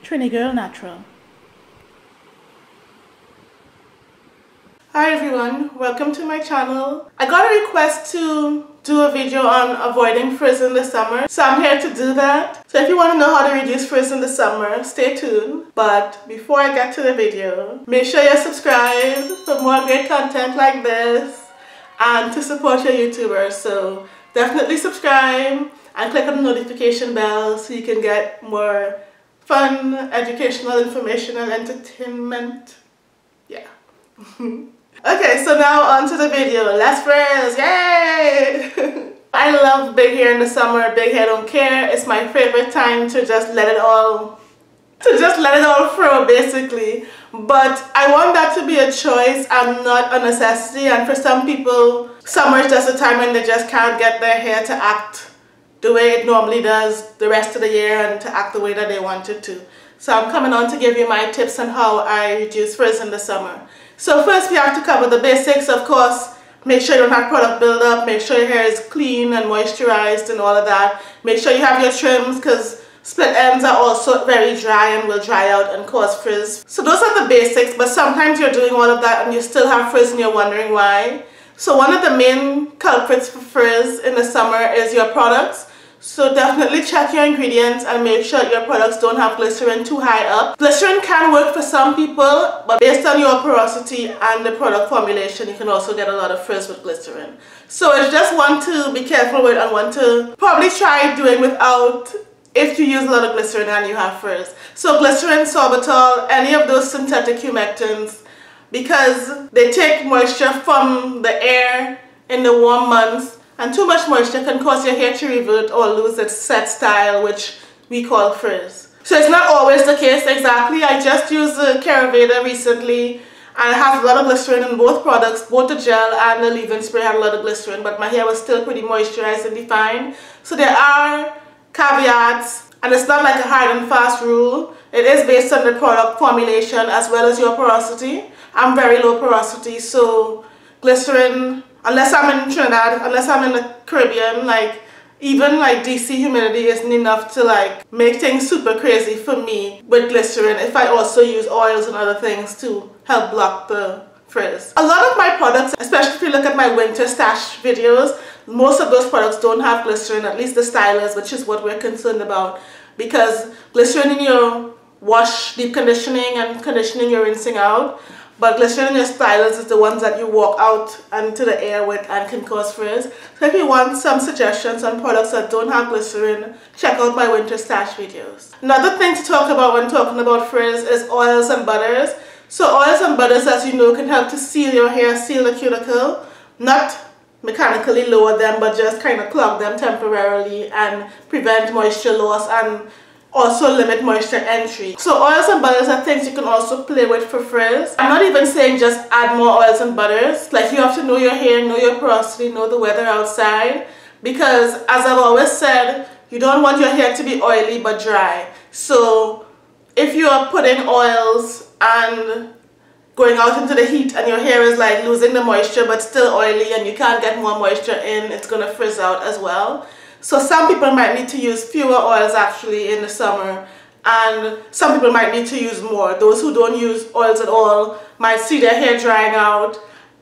TriniGirlNatural. Hi everyone, welcome to my channel. I got a request to do a video on avoiding frizz in the summer, so I'm here to do that. So if you want to know how to reduce frizz in the summer, stay tuned. But before I get to the video, make sure you're subscribed for more great content like this and to support your YouTubers. So definitely subscribe and click on the notification bell so you can get more fun, educational, informational, entertainment. Yeah. Okay, so now on to the video. Let's frizz! Yay! I love big hair in the summer. Big hair don't care. It's my favorite time to just let it all flow, basically. But I want that to be a choice and not a necessity. And for some people, summer is just a time when they just can't get their hair to act the way it normally does the rest of the year and to act the way that they want it to. So I'm coming on to give you my tips on how I reduce frizz in the summer. So first we have to cover the basics. Of course, make sure you don't have product buildup, make sure your hair is clean and moisturized and all of that. Make sure you have your trims because split ends are also very dry and will dry out and cause frizz. So those are the basics, but sometimes you're doing all of that and you still have frizz and you're wondering why. So one of the main culprits for frizz in the summer is your products. So definitely check your ingredients and make sure your products don't have glycerin too high up. Glycerin can work for some people, but based on your porosity and the product formulation, you can also get a lot of frizz with glycerin. So it's just one to be careful with and one to probably try doing without if you use a lot of glycerin and you have frizz. So glycerin, sorbitol, any of those synthetic humectants, because they take moisture from the air in the warm months, and too much moisture can cause your hair to revert or lose its set style, which we call frizz. So it's not always the case exactly. I just used the Caraveda recently and it has a lot of glycerin in both products. Both the gel and the leave-in spray had a lot of glycerin, but my hair was still pretty moisturized and defined. So there are caveats and it's not like a hard and fast rule. It is based on the product formulation as well as your porosity. I'm very low porosity, so glycerin, unless I'm in Trinidad, unless I'm in the Caribbean, like even like DC humidity isn't enough to like make things super crazy for me with glycerin if I also use oils and other things to help block the frizz. A lot of my products, especially if you look at my winter stash videos, most of those products don't have glycerin, at least the stylers, which is what we're concerned about, because glycerin in your wash, deep conditioning and conditioning you're rinsing out, but glycerin in your stylers is the ones that you walk out into the air with and can cause frizz. So if you want some suggestions on products that don't have glycerin, check out my winter stash videos. Another thing to talk about when talking about frizz is oils and butters. So oils and butters, as you know, can help to seal your hair, seal the cuticle, not mechanically lower them, but just kind of clog them temporarily and prevent moisture loss and also limit moisture entry. So oils and butters are things you can also play with for frizz. I'm not even saying just add more oils and butters. Like, you have to know your hair, know your porosity, know the weather outside, because as I've always said, you don't want your hair to be oily but dry. So if you are putting oils and going out into the heat and your hair is like losing the moisture but still oily and you can't get more moisture in, it's going to frizz out as well. So some people might need to use fewer oils actually in the summer, and some people might need to use more. Those who don't use oils at all might see their hair drying out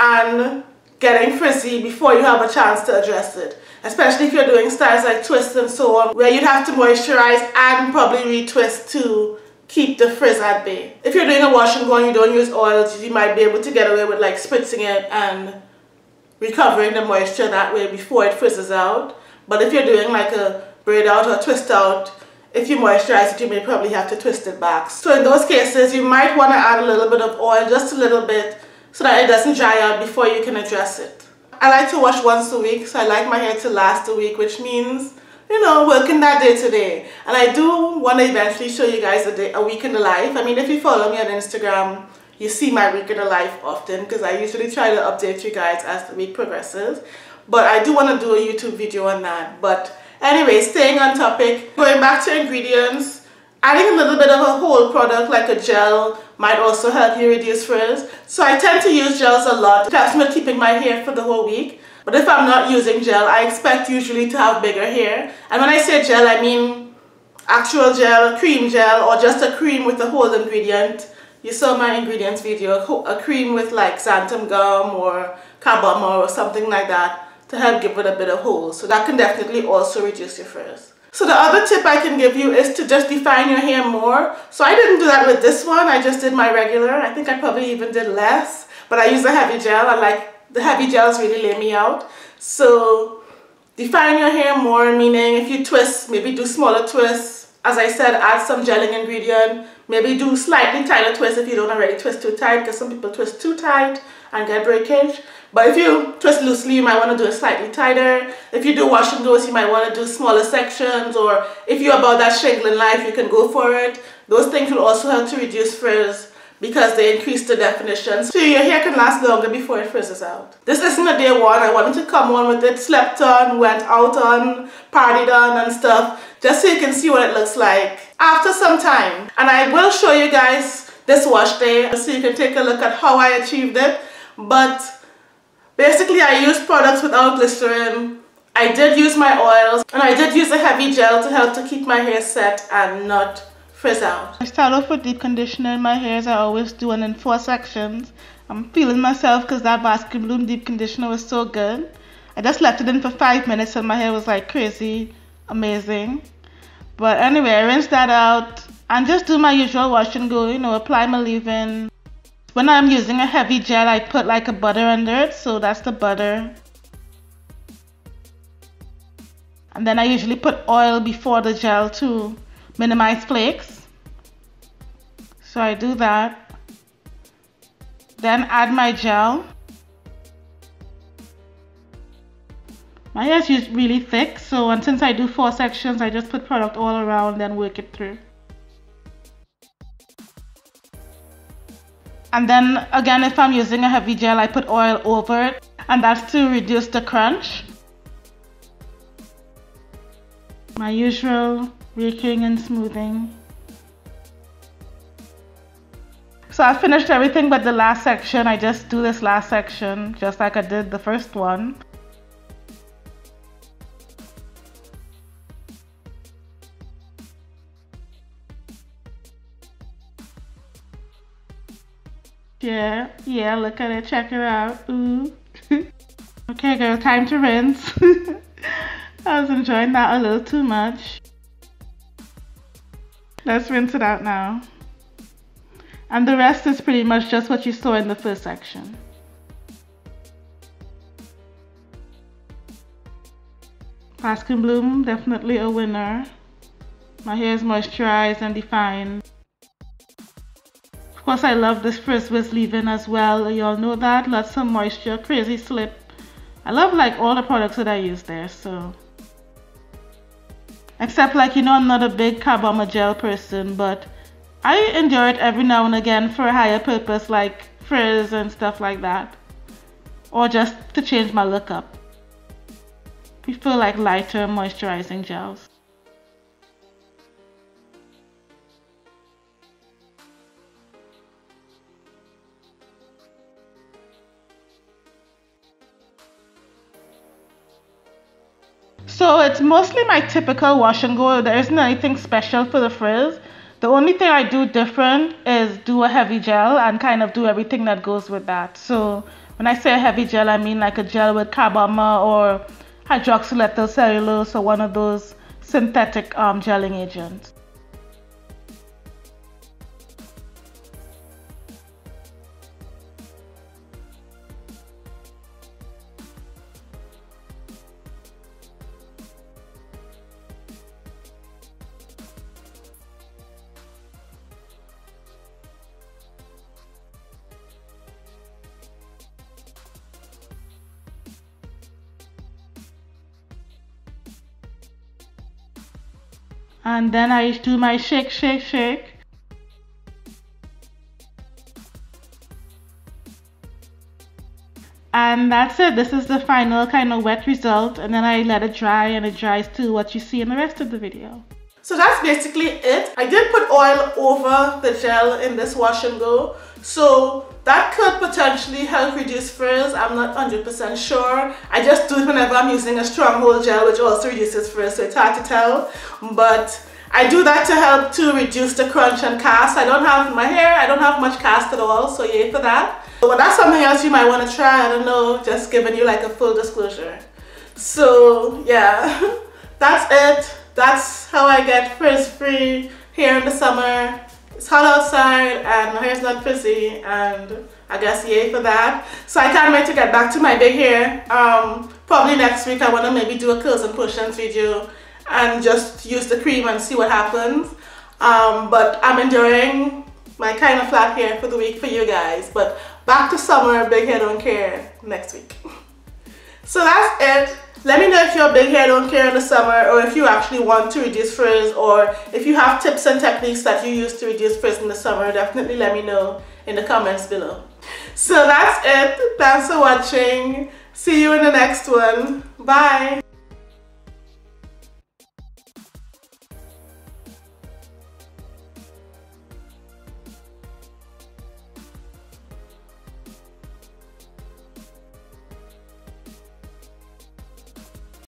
and getting frizzy before you have a chance to address it. Especially if you're doing styles like twists and so on, where you'd have to moisturize and probably retwist to keep the frizz at bay. If you're doing a wash and go and you don't use oils, you might be able to get away with like spritzing it and recovering the moisture that way before it frizzes out. But if you're doing like a braid out or twist out, if you moisturize it, you may probably have to twist it back. So in those cases, you might want to add a little bit of oil, just a little bit, so that it doesn't dry out before you can address it. I like to wash once a week, so I like my hair to last a week, which means, you know, working that day to day. And I do want to eventually show you guys a week in the life. I mean, if you follow me on Instagram, you see my week in the life often, because I usually try to update you guys as the week progresses. But I do want to do a YouTube video on that. But anyway, staying on topic, going back to ingredients, adding a little bit of a whole product like a gel might also help you reduce frizz. So I tend to use gels a lot. It helps me keeping my hair for the whole week. But if I'm not using gel, I expect usually to have bigger hair. And when I say gel, I mean actual gel, cream gel, or just a cream with a whole ingredient. You saw my ingredients video, a cream with like xanthan gum or carbomer or something like that to help give it a bit of hold. So that can definitely also reduce your frizz. So the other tip I can give you is to just define your hair more. So I didn't do that with this one, I just did my regular. I think I probably even did less, but I used a heavy gel. I like the heavy gels really lay me out. So define your hair more, meaning if you twist, maybe do smaller twists. As I said, add some gelling ingredient. Maybe do slightly tighter twists if you don't already twist too tight, because some people twist too tight and get breakage. But if you twist loosely, you might want to do it slightly tighter. If you do wash and goes, you might want to do smaller sections, or if you're about that shrinkling life, you can go for it. Those things will also help to reduce frizz because they increase the definition. So your hair can last longer before it frizzes out. This isn't a day one. I wanted to come on with it, slept on, went out on, partied on and stuff, just so you can see what it looks like after some time. And I will show you guys this wash day so you can take a look at how I achieved it. But basically I used products without glycerin. I did use my oils, and I did use a heavy gel to help to keep my hair set and not frizz out. I start off with deep conditioner in my hair, as I always do, and in 4 sections. I'm feeling myself because that Baskin Bloom deep conditioner was so good. I just left it in for 5 minutes and my hair was like crazy amazing. But anyway, I rinse that out and just do my usual wash and go, you know, apply my leave-in. When I'm using a heavy gel, I put like a butter under it, so that's the butter. And then I usually put oil before the gel to minimize flakes. So I do that. Then add my gel. My hair is really thick, so and since I do 4 sections, I just put product all around and work it through. And then again, if I'm using a heavy gel, I put oil over it, and that's to reduce the crunch. My usual raking and smoothing. So I finished everything but the last section. I just do this last section just like I did the first one. Yeah, look at it, check it out. Ooh. Okay girl, time to rinse. I was enjoying that a little too much. Let's rinse it out now. And the rest is pretty much just what you saw in the first section. Baskin Bloom, definitely a winner. My hair is moisturized and defined. Of course, I love this Frizz with leave-in as well. Y'all know that. Lots of moisture, crazy slip. I love like all the products that I use there, so. Except like, you know, I'm not a big carbomer gel person, but I enjoy it every now and again for a higher purpose like Frizz and stuff like that. Or just to change my look up. Prefer like lighter moisturizing gels. So it's mostly my typical wash and go. There isn't anything special for the frizz. The only thing I do different is do a heavy gel and kind of do everything that goes with that. So when I say a heavy gel, I mean like a gel with carbomer or hydroxylethyl cellulose or one of those synthetic gelling agents. And then I do my shake, shake, shake. And that's it. This is the final kind of wet result. And then I let it dry, and it dries to what you see in the rest of the video. So that's basically it. I did put oil over the gel in this wash and go. So that could potentially help reduce frizz. I'm not 100% sure. I just do it whenever I'm using a strong hold gel, which also reduces frizz, so it's hard to tell. But I do that to help to reduce the crunch and cast. I don't have my hair, I don't have much cast at all, so yay for that. But that's something else you might want to try. I don't know, just giving you like a full disclosure. So yeah, that's it. That's how I get frizz free hair in the summer. It's hot outside and my hair's not frizzy, and I guess yay for that. So I can't wait to get back to my big hair. Probably next week I want to maybe do a curls and push-ins video and just use the cream and see what happens. But I'm enjoying my kind of flat hair for the week for you guys. But back to summer, big hair don't care next week. So that's it. Let me know if your big hair don't care in the summer, or if you actually want to reduce frizz, or if you have tips and techniques that you use to reduce frizz in the summer. Definitely let me know in the comments below. So that's it. Thanks for watching. See you in the next one. Bye.